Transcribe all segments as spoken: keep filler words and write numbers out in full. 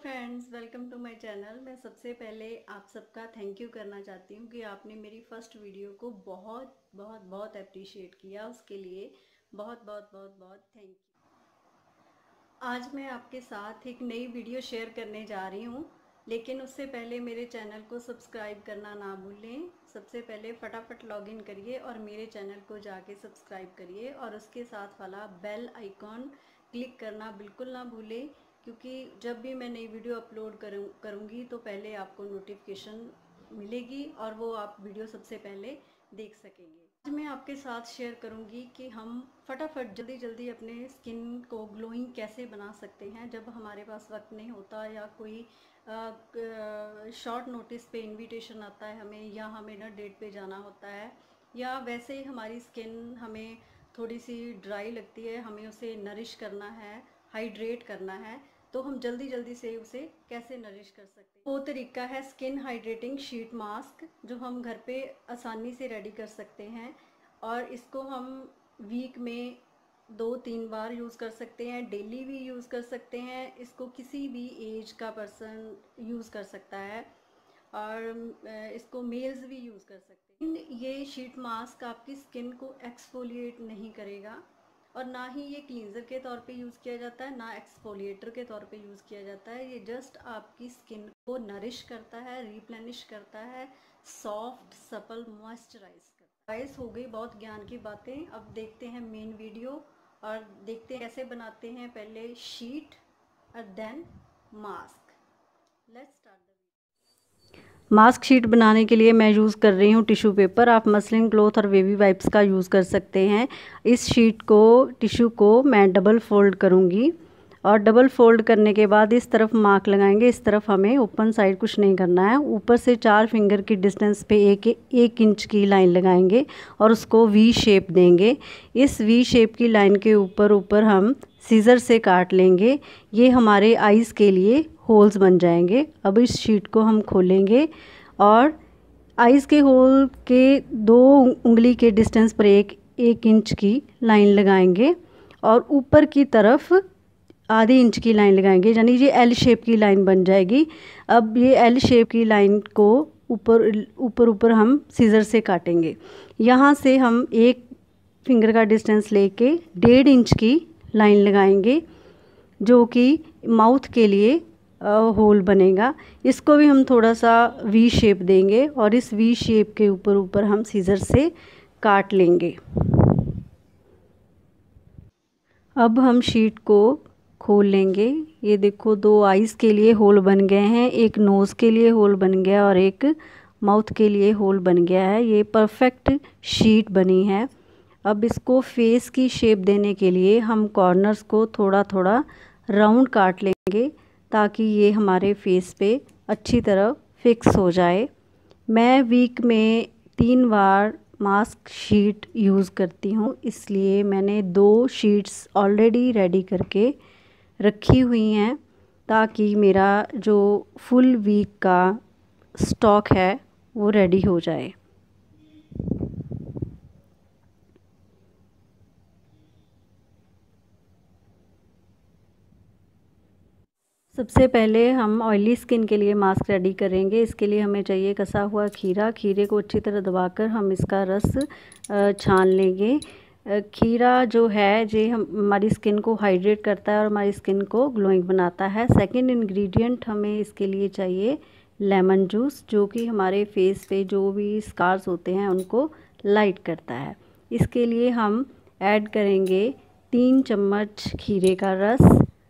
Friends, welcome to my channel. मैं सबसे पहले आप सबका थैंक यू करना चाहती हूँ कि आपने मेरी फर्स्ट वीडियो को बहुत बहुत बहुत अप्रिशिएट किया। उसके लिए बहुत बहुत बहुत बहुत थैंक यू। आज मैं आपके साथ एक नई वीडियो शेयर करने जा रही हूँ, लेकिन उससे पहले मेरे चैनल को सब्सक्राइब करना ना भूलें। सबसे पहले फटाफट लॉगिन करिए और मेरे चैनल को जाके सब्सक्राइब करिए और उसके साथ वाला बेल आइकॉन क्लिक करना बिल्कुल ना भूलें, क्योंकि जब भी मैं नई वीडियो अपलोड करूँ करूँगी तो पहले आपको नोटिफिकेशन मिलेगी और वो आप वीडियो सबसे पहले देख सकेंगे। आज मैं आपके साथ शेयर करूँगी कि हम फटाफट जल्दी जल्दी अपने स्किन को ग्लोइंग कैसे बना सकते हैं जब हमारे पास वक्त नहीं होता या कोई शॉर्ट नोटिस पे इनविटेशन आता है हमें, या हमें ना डेट पे जाना होता है, या वैसे ही हमारी स्किन हमें थोड़ी सी ड्राई लगती है, हमें उसे नरिश करना है, हाइड्रेट करना है, तो हम जल्दी जल्दी से उसे कैसे नरिश कर सकते हैं। वो तरीका है स्किन हाइड्रेटिंग शीट मास्क, जो हम घर पे आसानी से रेडी कर सकते हैं और इसको हम वीक में दो तीन बार यूज़ कर सकते हैं, डेली भी यूज़ कर सकते हैं। इसको किसी भी एज का पर्सन यूज़ कर सकता है और इसको मेल्स भी यूज़ कर सकते हैं। ये शीट मास्क आपकी स्किन को एक्सफोलिएट नहीं करेगा और ना ही ये क्लींजर के तौर पे यूज़ किया जाता है, ना एक्सफोलिएटर के तौर पे यूज़ किया जाता है। ये जस्ट आपकी स्किन को नरिश करता है, रिप्लेनिश करता है, सॉफ्ट सपल मॉइस्चराइज करता है। गाइस, हो गई बहुत ज्ञान की बातें। अब देखते हैं मेन वीडियो और देखते हैं कैसे बनाते हैं पहले शीट और then mask. Let's start. Mask sheet बनाने के लिए मैं यूज़ कर रही हूँ टिश्यू पेपर। आप मसलिन क्लॉथ और बेबी वाइप्स का यूज़ कर सकते हैं। इस शीट को टिश्यू को मैं डबल फोल्ड करूँगी और डबल फोल्ड करने के बाद इस तरफ मार्क लगाएंगे। इस तरफ हमें ओपन साइड कुछ नहीं करना है। ऊपर से चार फिंगर की डिस्टेंस पे एक एक इंच की लाइन लगाएंगे और उसको वी शेप देंगे। इस वी शेप की लाइन के ऊपर ऊपर हम सीज़र से काट लेंगे। ये हमारे आईज़ के लिए होल्स बन जाएंगे। अब इस शीट को हम खोलेंगे और आईज़ के होल के दो उंगली के डिस्टेंस पर एक एक इंच की लाइन लगाएंगे और ऊपर की तरफ आधी इंच की लाइन लगाएंगे, यानी ये एल शेप की लाइन बन जाएगी। अब ये एल शेप की लाइन को ऊपर ऊपर ऊपर हम सीज़र से काटेंगे। यहाँ से हम एक फिंगर का डिस्टेंस लेके डेढ़ इंच की लाइन लगाएंगे, जो कि माउथ के लिए होल बनेगा। इसको भी हम थोड़ा सा वी शेप देंगे और इस वी शेप के ऊपर ऊपर हम सीज़र से काट लेंगे। अब हम शीट को खोल लेंगे। ये देखो, दो आईज़ के लिए होल बन गए हैं, एक नोज़ के लिए होल बन गया और एक माउथ के लिए होल बन गया है। ये परफेक्ट शीट बनी है। अब इसको फेस की शेप देने के लिए हम कॉर्नर्स को थोड़ा थोड़ा राउंड काट लेंगे ताकि ये हमारे फेस पे अच्छी तरह फिक्स हो जाए। मैं वीक में तीन बार मास्क शीट यूज़ करती हूँ, इसलिए मैंने दो शीट्स ऑलरेडी रेडी करके रखी हुई हैं ताकि मेरा जो फुल वीक का स्टॉक है वो रेडी हो जाए। सबसे पहले हम ऑयली स्किन के लिए मास्क रेडी करेंगे। इसके लिए हमें चाहिए कसा हुआ खीरा। खीरे को अच्छी तरह दबाकर हम इसका रस छान लेंगे। खीरा जो है ये हम हमारी स्किन को हाइड्रेट करता है और हमारी स्किन को ग्लोइंग बनाता है। सेकंड इंग्रेडिएंट हमें इसके लिए चाहिए लेमन जूस, जो कि हमारे फेस पे जो भी स्कार्स होते हैं उनको लाइट करता है। इसके लिए हम ऐड करेंगे तीन चम्मच खीरे का रस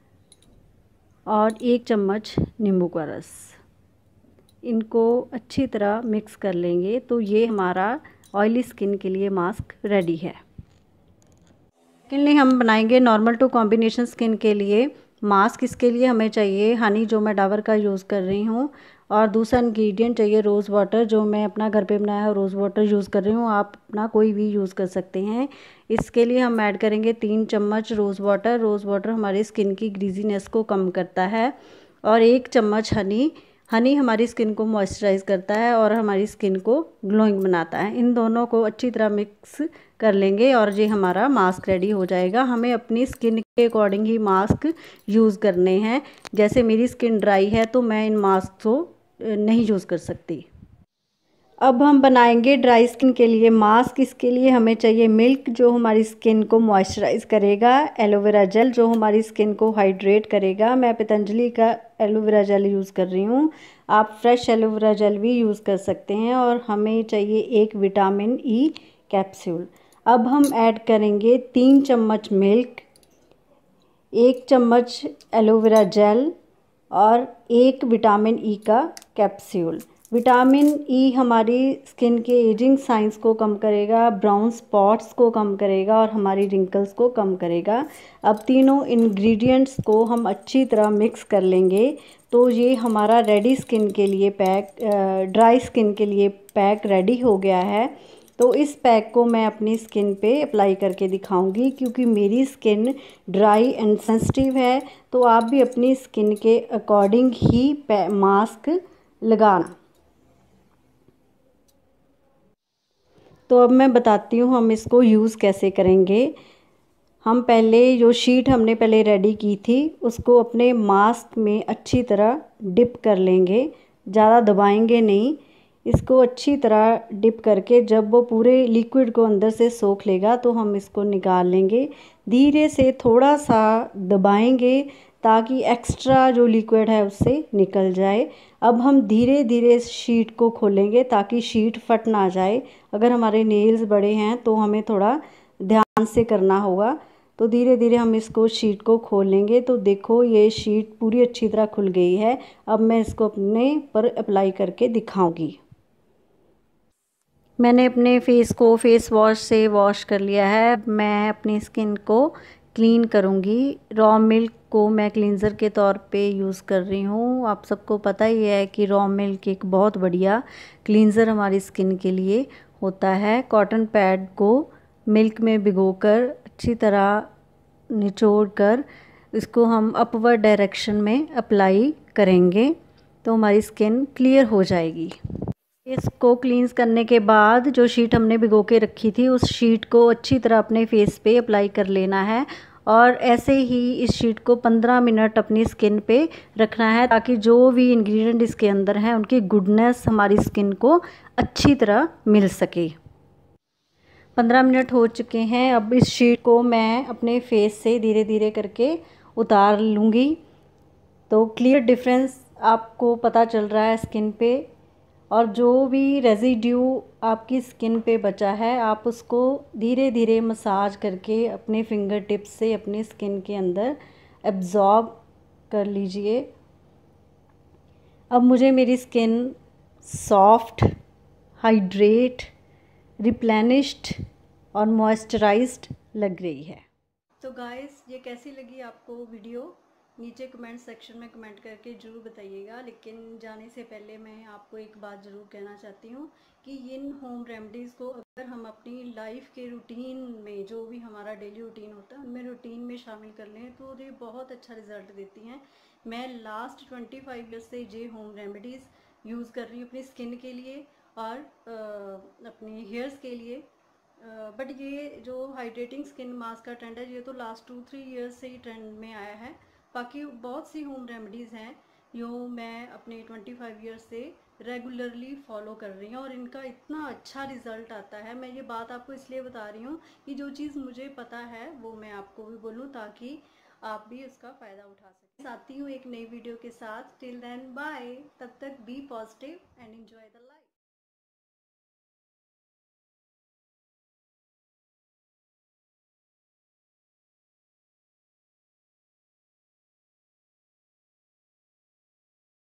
और एक चम्मच नींबू का रस। इनको अच्छी तरह मिक्स कर लेंगे तो ये हमारा ऑयली स्किन के लिए मास्क रेडी है। सेकेंडली हम बनाएंगे नॉर्मल टू कॉम्बिनेशन स्किन के लिए मास्क। इसके लिए हमें चाहिए हनी, जो मैं डाबर का यूज़ कर रही हूँ, और दूसरा इंग्रेडिएंट चाहिए रोज़ वाटर, जो मैं अपना घर पे बनाया है रोज़ वाटर यूज़ कर रही हूँ। आप अपना कोई भी यूज़ कर सकते हैं। इसके लिए हम ऐड करेंगे तीन चम्मच रोज़ वाटर। रोज़ वाटर हमारी स्किन की ग्रीजीनेस को कम करता है। और एक चम्मच हनी। हनी हमारी स्किन को मॉइस्चराइज़ करता है और हमारी स्किन को ग्लोइंग बनाता है। इन दोनों को अच्छी तरह मिक्स कर लेंगे और ये हमारा मास्क रेडी हो जाएगा। हमें अपनी स्किन के अकॉर्डिंग ही मास्क यूज़ करने हैं। जैसे मेरी स्किन ड्राई है तो मैं इन मास्क को नहीं यूज़ कर सकती। अब हम बनाएंगे ड्राई स्किन के लिए मास्क। इसके लिए हमें चाहिए मिल्क जो हमारी स्किन को मॉइस्चराइज करेगा, एलोवेरा जेल जो हमारी स्किन को हाइड्रेट करेगा। मैं पतंजलि का एलोवेरा जेल यूज़ कर रही हूँ, आप फ्रेश एलोवेरा जेल भी यूज़ कर सकते हैं। और हमें चाहिए एक विटामिन ई कैप्सूल। अब हम ऐड करेंगे तीन चम्मच मिल्क, एक चम्मच एलोवेरा जेल और एक विटामिन ई का कैप्सूल। विटामिन ई हमारी स्किन के एजिंग साइंस को कम करेगा, ब्राउन स्पॉट्स को कम करेगा और हमारी रिंकल्स को कम करेगा। अब तीनों इंग्रेडिएंट्स को हम अच्छी तरह मिक्स कर लेंगे तो ये हमारा रेडी स्किन के लिए पैक, ड्राई स्किन के लिए पैक रेडी हो गया है। तो इस पैक को मैं अपनी स्किन पे अप्लाई करके दिखाऊंगी क्योंकि मेरी स्किन ड्राई एंड सेंसिटिव है। तो आप भी अपनी स्किन के अकॉर्डिंग ही मास्क लगाना। तो अब मैं बताती हूँ हम इसको यूज़ कैसे करेंगे। हम पहले जो शीट हमने पहले रेडी की थी उसको अपने मास्क में अच्छी तरह डिप कर लेंगे, ज़्यादा दबाएंगे नहीं। इसको अच्छी तरह डिप करके जब वो पूरे लिक्विड को अंदर से सोख लेगा तो हम इसको निकाल लेंगे। धीरे से थोड़ा सा दबाएंगे ताकि एक्स्ट्रा जो लिक्विड है उससे निकल जाए। अब हम धीरे धीरे शीट को खोलेंगे ताकि शीट फट ना जाए। अगर हमारे नेल्स बड़े हैं तो हमें थोड़ा ध्यान से करना होगा। तो धीरे धीरे हम इसको शीट को खोलेंगे। तो देखो ये शीट पूरी अच्छी तरह खुल गई है। अब मैं इसको अपने पर अप्लाई करके दिखाऊंगी। मैंने अपने फेस को फेस वॉश से वॉश कर लिया है। मैं अपनी स्किन को क्लीन करूँगी। रॉ मिल्क को मैं क्लींज़र के तौर पे यूज़ कर रही हूँ। आप सबको पता ही है कि रॉ मिल्क एक बहुत बढ़िया क्लींज़र हमारी स्किन के लिए होता है। कॉटन पैड को मिल्क में भिगोकर अच्छी तरह निचोड़ कर इसको हम अपवर्ड डायरेक्शन में अप्लाई करेंगे तो हमारी स्किन क्लियर हो जाएगी। इसको क्लींस करने के बाद जो शीट हमने भिगो के रखी थी उस शीट को अच्छी तरह अपने फेस पे अप्लाई कर लेना है और ऐसे ही इस शीट को पंद्रह मिनट अपनी स्किन पे रखना है ताकि जो भी इंग्रेडिएंट इसके अंदर हैं उनकी गुडनेस हमारी स्किन को अच्छी तरह मिल सके। पंद्रह मिनट हो चुके हैं। अब इस शीट को मैं अपने फेस से धीरे धीरे करके उतार लूँगी तो क्लियर डिफरेंस आपको पता चल रहा है स्किन पे। और जो भी रेजिड्यू आपकी स्किन पे बचा है आप उसको धीरे धीरे मसाज करके अपने फिंगर टिप्स से अपनी स्किन के अंदर एब्जॉर्ब कर लीजिए। अब मुझे मेरी स्किन सॉफ्ट, हाइड्रेट, रिप्लेनिश्ड और मॉइस्चराइज्ड लग रही है। तो गाइस ये कैसी लगी आपको वीडियो नीचे कमेंट सेक्शन में कमेंट करके ज़रूर बताइएगा। लेकिन जाने से पहले मैं आपको एक बात ज़रूर कहना चाहती हूँ कि इन होम रेमेडीज़ को अगर हम अपनी लाइफ के रूटीन में, जो भी हमारा डेली रूटीन होता है उनमें रूटीन में शामिल कर लें तो ये बहुत अच्छा रिज़ल्ट देती हैं। मैं लास्ट ट्वेंटी फाइव ईयर्स से ये होम रेमेडीज़ यूज़ कर रही हूँ अपनी स्किन के लिए और अपने हेयर्स के लिए। बट uh, ये जो हाइड्रेटिंग स्किन मास्क का ट्रेंड है ये तो लास्ट टू थ्री इयर्स से ही ट्रेंड में आया है। बाकी बहुत सी होम रेमेडीज़ हैं जो मैं अपने ट्वेंटी फाइव ईयर्स से रेगुलरली फॉलो कर रही हूँ और इनका इतना अच्छा रिज़ल्ट आता है। मैं ये बात आपको इसलिए बता रही हूँ कि जो चीज़ मुझे पता है वो मैं आपको भी बोलूँ ताकि आप भी उसका फ़ायदा उठा सकें। आती हूँ एक नई वीडियो के साथ। Till then bye. तब तक be positive and enjoy the life.